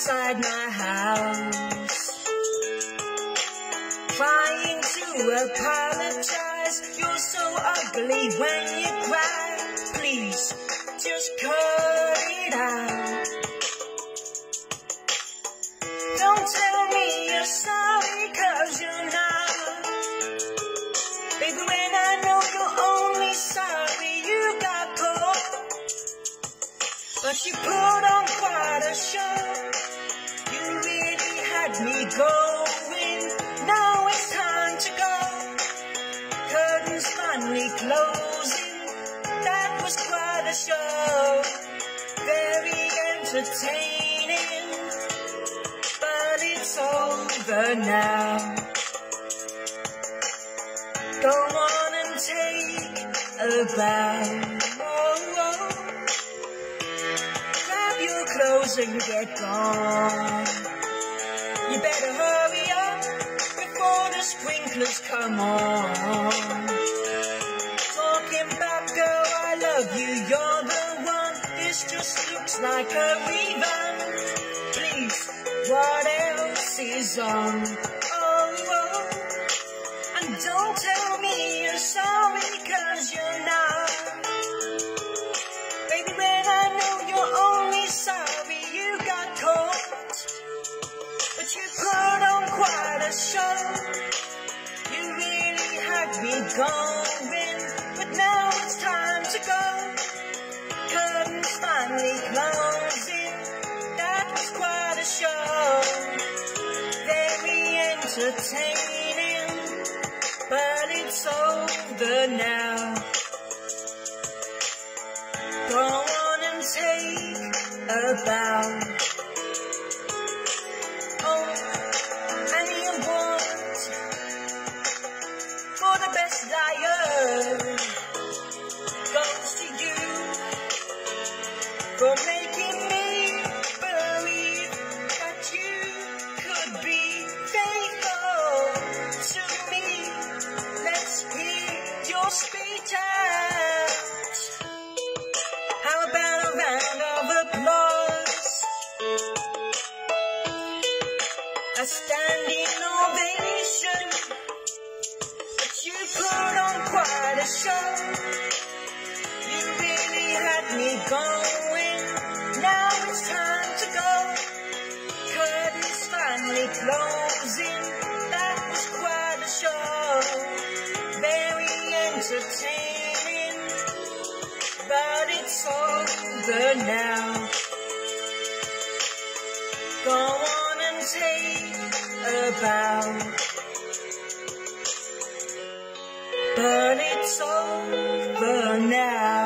outside my house, trying to apologize. You're so ugly when you cry. Please, just cut it out. Don't tell me you're sorry, 'cause you're not. Baby, when I know you're only sorry you got caught. But you put on quite a show. You really had me going. Now it's time to go. Curtains finally closing. That was quite a show. Very entertaining. But it's over now. Go on and take a bow. Grab your clothes and get gone. You better hurry up before the sprinklers come on. Talking about, girl, I love you, you're the one. This just looks like a rerun. Please, what else is on? And don't tell me you're sorry, 'cause you're not. Baby, when I know you're only sorry you got caught. But you put on quite a show. You really had me going. But now it's time to go. Curtains finally closing. That was quite a show. Very entertaining. But it's over now. Go on and take a bow. Oh, and you want for the best liar goes to you for making me believe that you could be faithful to me. Let's hear your speech out. How about a round of applause? A standing ovation. But you put on quite a show. You really had me going. Now it's time to go. Curtains finally closing. That was quite a show. Very entertaining. But it's over now. Go on and take a bow. But it's over now.